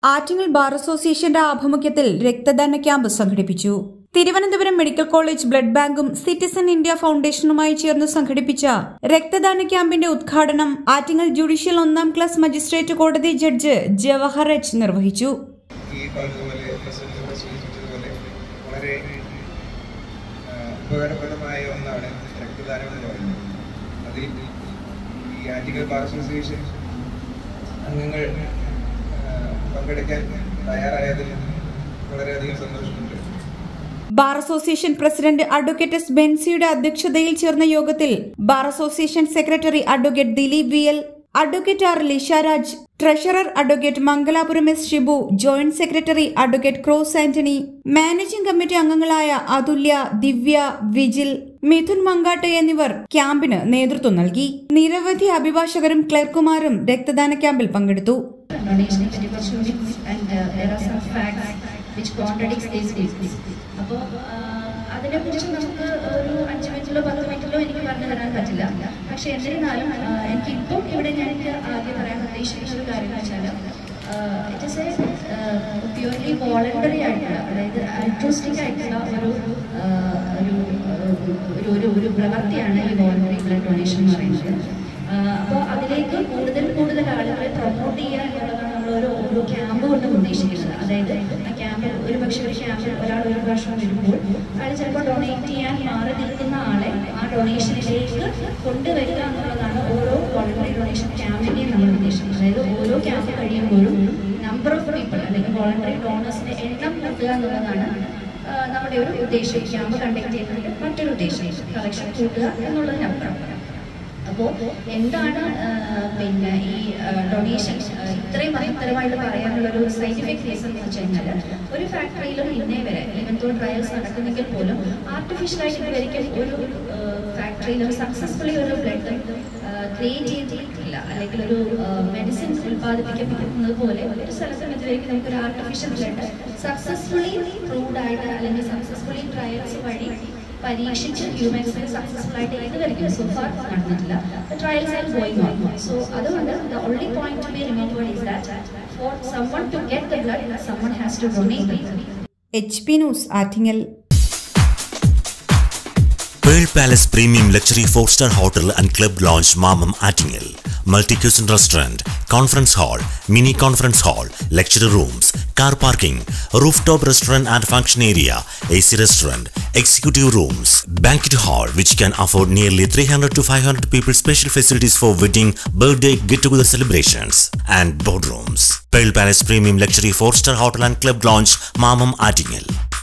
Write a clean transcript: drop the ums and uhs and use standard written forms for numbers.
Attingal bar അസോസിയേഷന്റെ ആഭിമുഖ്യത്തിൽ രക്തദാന ക്യാമ്പ് സംഘടിപ്പിച്ചു. തിരുവനന്തപുരം മെഡിക്കൽ കോളേജ് ബ്ലഡ് ബാങ്കും സിറ്റിസൺ ഇന്ത്യ ഫൗണ്ടേഷനുമായി ചേർന്ന് സംഘടിപ്പിച്ച രക്തദാന ക്യാമ്പിന്റെ ഉദ്ഘാടനം ആറ്റിങ്ങൽ ജുഡീഷ്യൽ 1ാം ക്ലാസ് മജിസ്ട്രേറ്റ് കോടതി ജഡ്ജ് ജവഹർ എച്ച് നിർവഹിച്ചു. ഉപകാരപ്രദമായ ഒന്നാണ് രക്തദാനം എന്ന് പറയുന്നത്. അതിൽ ഈ ആറ്റിങ്ങൽ ബാർ അസോസിയേഷൻ അംഗങ്ങൾ പങ്കെടുക്കാൻ തയ്യാറായതിൽ വളരെയധികം സന്തോഷമുണ്ട്. Bar association president advocate S ബെൻസിയുടെ അധ്യക്ഷതയിൽ ചേർന്ന യോഗത്തിൽ bar association secretary advocate Dileep V L, advocate R Lisharaj, treasurer advocate Mangalapuram S Shibu, joint secretary advocate Cross Antony, managing committee അംഗങ്ങളായ അതുല്യ, ദിവ്യ, വിജിൽ, മിഥുൻ മങ്കാട്ട് എന്നിവർ ക്യാമ്പിന് നേതൃത്വം നൽകി. നിരവധി അഭിഭാഷകരും ക്ലർക്കുമാരും രക്തദാന ക്യാമ്പിൽ പങ്കെടുത്തു. അപ്പോൾ അതിനെക്കുറിച്ച് നമുക്ക് ഒരു 5 മിനിറ്റിലോ 10 മിനിറ്റിലോ എനിക്ക് പറഞ്ഞു തരാൻ പറ്റില്ല. പക്ഷെ എന്നിരുന്നാലും എനിക്കിപ്പം ഇവിടെ എനിക്ക് ആദ്യം പറയാൻ ഉദ്ദേശിക്കുന്ന ഒരു കാര്യം എന്ന് വെച്ചാൽ it is a purely voluntary ആയിട്ടുള്ള, അതായത് അൾട്രൂസ്റ്റിക് ആയിട്ടുള്ള ഒരു പ്രവൃത്തിയാണ് ഈ വോളണ്ടറി ബ്ലഡ് ഡൊണേഷൻ എന്ന് പറയുന്നത്. അപ്പോൾ അതിലേക്ക് കൂടുതൽ ആളുകളെ പ്രൊമോട്ട് ചെയ്യുക എന്നുള്ളതാണ് നമ്മളൊരു ക്യാമ്പ് കൊണ്ട് ഉദ്ദേശിക്കുന്നത്. അതായത് ആ ക്യാമ്പിൽ ഒരു ക്യാമ്പിൽ ഒരാൾ ഒരു പ്രാവശ്യം വരുമ്പോൾ അയാൾ ചിലപ്പോൾ ഡൊണേറ്റ് ചെയ്യാൻ മാറി നിൽക്കുന്ന ആളെ ആ ഡൊണേഷനിലേക്ക് കൊണ്ടുവരിക എന്നുള്ളതാണ് ഓരോ വോളണ്ടറി ഡൊണേഷൻ ക്യാമ്പിൻ്റെയും നമ്മൾ ഉദ്ദേശിക്കുന്നത്. അതായത് ഓരോ ക്യാമ്പ് കഴിയുമ്പോഴും നമ്പർ ഓഫ് പീപ്പിൾ അല്ലെങ്കിൽ വോളണ്ടറി ഡോണേഴ്സിന്റെ എണ്ണം കൂട്ടുക എന്നുള്ളതാണ് നമ്മുടെ ഒരു ഉദ്ദേശം. ക്യാമ്പ് കണ്ടക്ട് ചെയ്യുന്നതിന്റെ മറ്റൊരു ഉദ്ദേശം കളക്ഷൻ കൂട്ടുക എന്നുള്ളതിനപ്പുറം. അപ്പോൾ എന്താണ് പിന്നെ ഈ ഡൊണേഷൻ ഇത്രയും മഹത്തരമായിട്ട് പറയാനുള്ളൊരു സയന്റിഫിക് റീസൺ എന്ന് വെച്ച് കഴിഞ്ഞാൽ ഒരു ഫാക്ടറിയിലും ഇന്നേ വരെ ഇവൻതോ ട്രയൽസ് നടക്കുന്നെങ്കിൽ പോലും ആർട്ടിഫിഷ്യലായിട്ട് ഇതുവരെയും ഒരു ഫാക്ടറിയിലും സക്സസ്ഫുള്ളി ഒരു ബ്ലഡ് ക്രിയേറ്റ് ചെയ്തിട്ടില്ല, അല്ലെങ്കിൽ ഒരു മെഡിസിൻ ഉൽപ്പാദിപ്പിക്കപ്പെടുന്നത് പോലെ ഒരു സ്ഥലത്തും ഇതുവരെയും നമുക്കൊരു ആർട്ടിഫിഷ്യൽ ബ്ലഡ് സക്സസ്ഫുള്ളി പ്രൂവ്ഡ് ആയിട്ട് അല്ലെങ്കിൽ സക്സസ്ഫുള്ളി ട്രയൽസ് വഴി പരീക്ഷിച്ച് ഹ്യൂമൻസിന് സക്സസ്ഫുൾ ആയിട്ട് ഇതുവരെയും സോ ഫാർ നടന്നിട്ടില്ല. Trials are going on. So അതുകൊണ്ട് the only point to be remembered is that for someone to get the blood, someone has to donate the blood. HP News Attingal. Pearl Palace Premium Luxury 4-star Hotel and Club Lounge Mamam Attingel. Multi-cuisine restaurant, conference hall, mini conference hall, lecture rooms, car parking, rooftop restaurant and function area, AC restaurant, executive rooms, banquet hall which can afford nearly 300 to 500 people, special facilities for wedding, birthday, get-together celebrations and boardrooms. Pearl Palace Premium Luxury 4-star Hotel and Club Lounge Mamam Attingel.